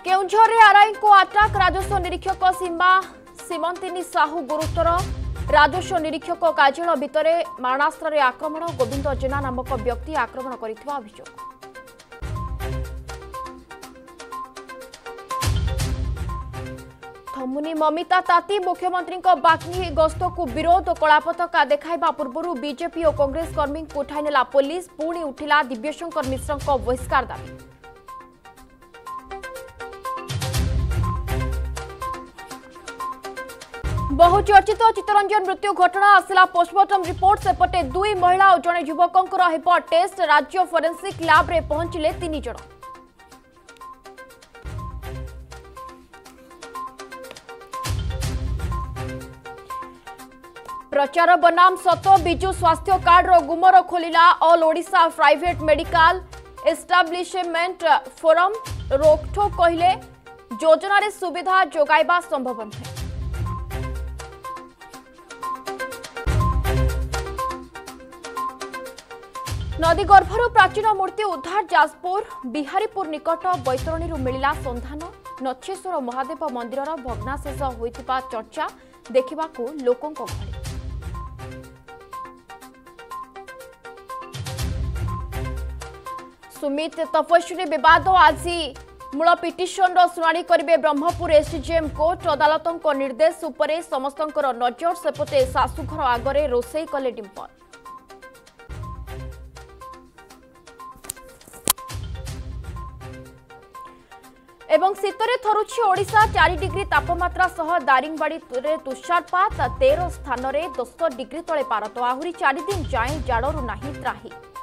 Keonjhar RI को attack राजस्व निरीक्षक सीमा सीमंतिनी साहू गुरुतर राजस्व निरीक्षक कार्यालय भितर मारणास्त्र आक्रमण गोविंद जेना नामक व्यक्ति आक्रमण करथिबा अभियोग। थमुनी ममिता ताती मुख्यमंत्री बाग्नी गस्त को विरोध कलापताका देखाइबा पूर्व बीजेपी और कांग्रेस कर्मी को उठाई नेला पुलिस पुणी उठिला दिव्यशंकर मिश्र बहिष्कार दाबी। बहुचर्चित चित्तरंजन मृत्यु घटना आसला पोस्टमार्टम रिपोर्ट सेपटे दुई महिला और जड़े युवकों हेब टेस्ट राज्य फोरेंसिक लैब रे पहुंचले 3 जण। प्रचार बनाम सत बिजु स्वास्थ्य कार्ड रो गुमर खोलिला all Odisha private medical establishment forum रोकठोक कहले योजना रे सुविधा जोगाइबा संभव नहे। नदी गर्भर प्राचीन मूर्ति उद्धार जाजपुर बिहारीपुर निकट बैतरणी मिला संधान नच्छेश्वर महादेव मंदिर भग्नाशेष होइतिबा चर्चा देखिबाकू लोकों गहଳି। सुमित तपस्वी विवाद आज मूल पिटिशन शुणाणी करेंगे ब्रह्मपुर एसडीजेएम कोर्ट अदालतों निर्देश उपरे समस्तंकर नजर सेपटे शाशुघर आगरे रोषेई कले डिंपल। एवं शीतरे थरुछि ओडिशा 4 डिग्री तापमात्रा सह दारिंगबाड़ी तुषारपात 13 स्थान में 10 डिग्री तले पारत आहुरी 4 दिन जाए जाड़ू नाही त्राही।